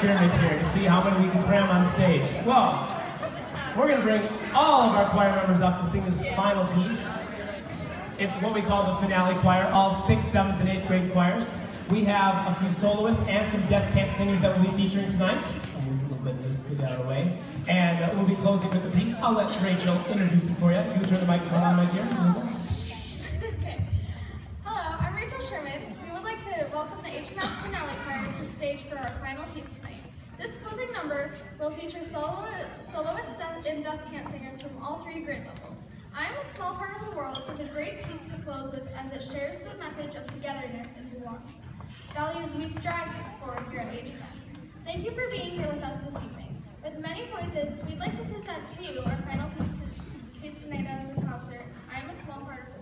scrimmage here to see how many we can cram on stage. Well, we're going to bring all of our choir members up to sing this final piece. It's what we call the finale choir, all 6th, 7th, and 8th grade choirs. We have a few soloists and some descant singers that we'll be featuring tonight. I'll move a little bit of this, get out of the way. And we'll be closing with the piece. I'll let Rachel introduce it for you. You can turn the microphone on right here. Okay. Hello, I'm Rachel Sherman. We would like to welcome the HMS finale choir to the stage for our final piece tonight. This closing number will feature soloists and descant singers from all 3 grade levels. I Am a Small Part of the World is a great piece to close with as it shares the message of togetherness and belonging, values we strive for here at HMS. Thank you for being here with us this evening. With many voices, we'd like to present to you our final piece tonight out of the concert, I Am a Small Part of